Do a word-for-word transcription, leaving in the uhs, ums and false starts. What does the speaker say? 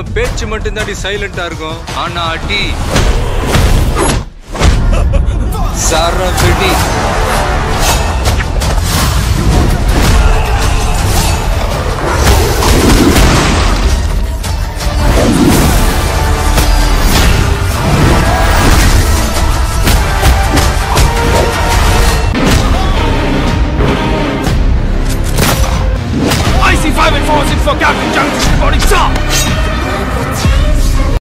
நம்ம பேச்சு மட்டும் தாண்டி சைலண்டா இருக்கும், ஆனா அடி சரவெடி.